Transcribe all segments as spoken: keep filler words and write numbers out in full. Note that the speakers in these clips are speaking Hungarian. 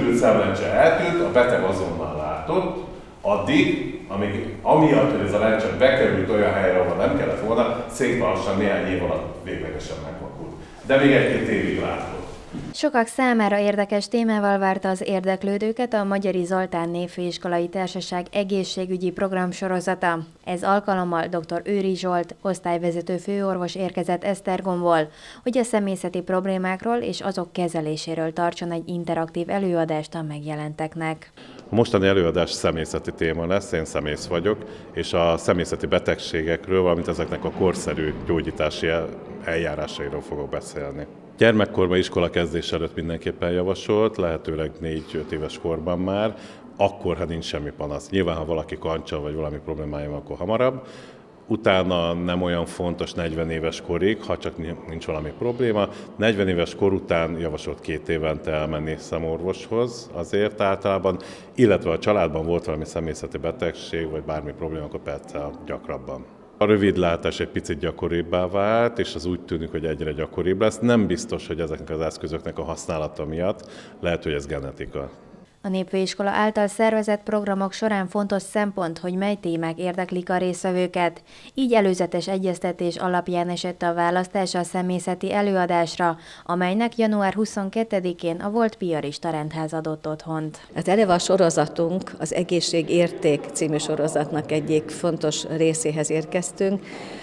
sűrűt szemlencse eltűnt, a beteg azonnal látott, addig, amíg amiatt, hogy ez a lencse bekerült olyan helyre, ahol nem kellett volna, szépen lassan néhány év alatt véglegesen megvakult. De még egy-két évig látott. Sokak számára érdekes témával várta az érdeklődőket a Magyari Zoltán Névfőiskolai Társaság egészségügyi programsorozata. Ez alkalommal dr. Őri Zsolt, osztályvezető főorvos érkezett Esztergomból, hogy a személyzeti problémákról és azok kezeléséről tartson egy interaktív előadást a megjelenteknek. A mostani előadás személyzeti téma lesz, én szemész vagyok, és a személyzeti betegségekről, valamint ezeknek a korszerű gyógyítási eljárásairól fogok beszélni. Gyermekkorban iskola kezdés előtt mindenképpen javasolt, lehetőleg négy-öt éves korban már, akkor, ha nincs semmi panasz. Nyilván, ha valaki kancsal vagy valami problémája van, akkor hamarabb. Utána nem olyan fontos negyven éves korig, ha csak nincs valami probléma. negyven éves kor után javasolt két évente elmenni szemorvoshoz azért általában, illetve a családban volt valami személyzeti betegség, vagy bármi probléma, akkor perccel gyakrabban. A rövidlátás egy picit gyakoribbá vált, és az úgy tűnik, hogy egyre gyakoribb lesz. Nem biztos, hogy ezeknek az eszközöknek a használata miatt, lehet, hogy ez genetika. A Népfőiskola által szervezett programok során fontos szempont, hogy mely témák érdeklik a résztvevőket. Így előzetes egyeztetés alapján esett a választás a személyzeti előadásra, amelynek január huszonkettedikén a volt piarista rendház adott otthont. Hát eleve a sorozatunk, az Egészség Érték című sorozatnak egyik fontos részéhez érkeztünk.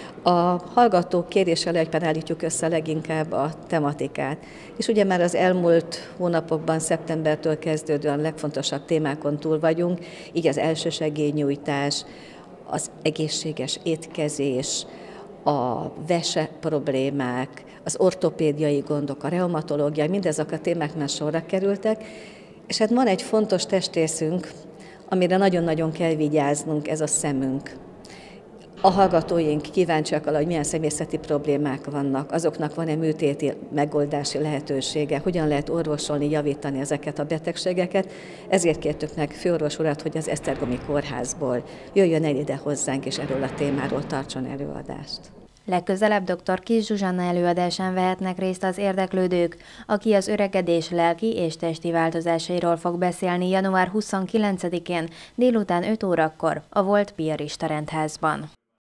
A hallgatók kéréssel egyben állítjuk össze leginkább a tematikát. És ugye már az elmúlt hónapokban, szeptembertől kezdődően legfontosabb témákon túl vagyunk, így az elsősegélynyújtás, az egészséges étkezés, a vese problémák, az ortopédiai gondok, a reumatológia, mindezek a témák már sorra kerültek, és hát van egy fontos testrészünk, amire nagyon-nagyon kell vigyáznunk, ez a szemünk. A hallgatóink kíváncsiak arra, hogy milyen személyzeti problémák vannak, azoknak van-e műtéti megoldási lehetősége, hogyan lehet orvosolni, javítani ezeket a betegségeket. Ezért kértük meg főorvos urat, hogy az Esztergomi Kórházból jöjjön el ide hozzánk, és erről a témáról tartson előadást. Legközelebb dr. Kiss Zsuzsanna előadásán vehetnek részt az érdeklődők, aki az öregedés lelki és testi változásairól fog beszélni január huszonkilencedikén délután öt órakor a volt piarista rendházban.